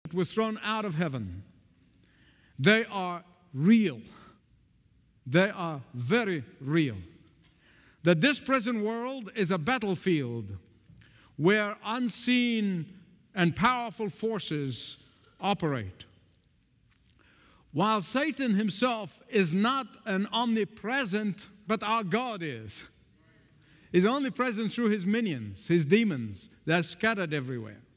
were thrown out of heaven. They are real. They are very real. That this present world is a battlefield where unseen and powerful forces operate. While Satan himself is not an omnipresent, but our God is. He's only present through his minions, his demons. They're scattered everywhere.